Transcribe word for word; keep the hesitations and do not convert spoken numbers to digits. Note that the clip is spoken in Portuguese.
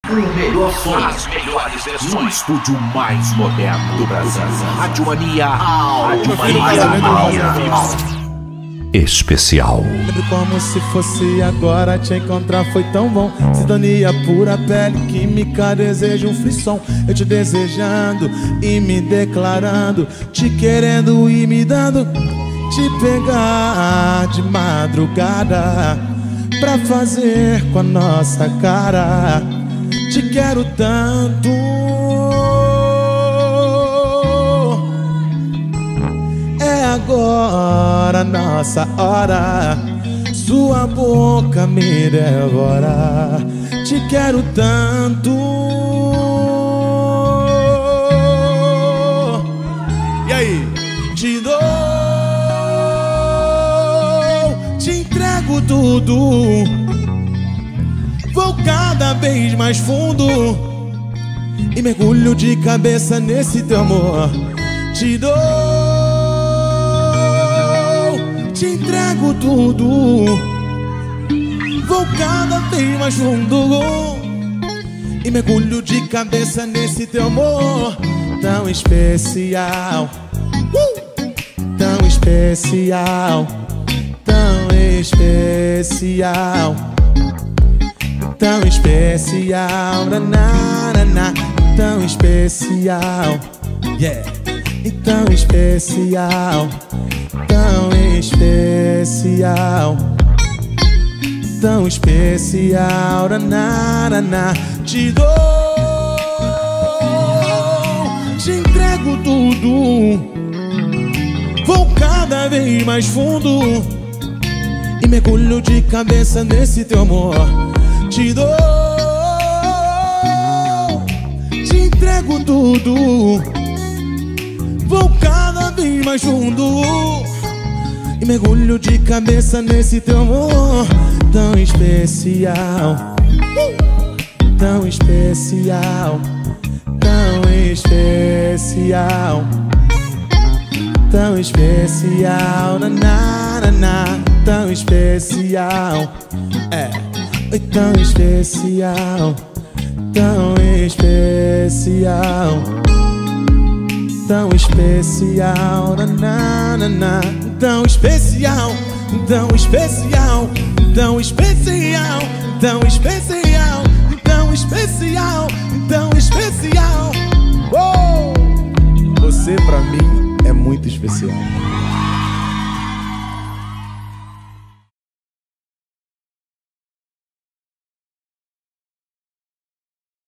O melhor som, as melhores versões, no estúdio mais moderno do Brasil. Rádio Mania, Rádio Mania especial. Lembro como se fosse agora, te encontrar foi tão bom. Sintonia pura, pele, química, desejo um frisson. Eu te desejando e me declarando, te querendo e me dando, te pegar de madrugada pra fazer com a nossa cara. Te quero tanto, é agora a nossa hora. Sua boca me devora. Te quero tanto. E aí? Te dou, te entrego tudo. Vou cada vez mais fundo e mergulho de cabeça nesse teu amor. Te dou, te entrego tudo. Vou cada vez mais fundo e mergulho de cabeça nesse teu amor. Tão especial, uh! Tão especial, tão especial, tão especial, na, na, na, tão especial, yeah, e tão especial, tão especial, tão especial, na, na, na. Te dou, te entrego tudo. Vou cada vez mais fundo e mergulho de cabeça nesse teu amor. Te dou, te entrego tudo. Vou cada vez mais fundo e mergulho de cabeça nesse teu amor. Tão especial, tão especial, tão especial, tão especial, na, na, na, na. Tão especial, é. Oi, tão especial, tão especial, tão especial, na, na, na, na. Tão especial, tão especial, tão especial, tão especial, tão especial, tão especial. Uou! Você pra mim é muito especial.